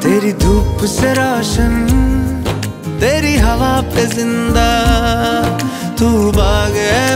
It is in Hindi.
तेरी धूप से रोशन, तेरी हवा पे जिंदा, तू बाग है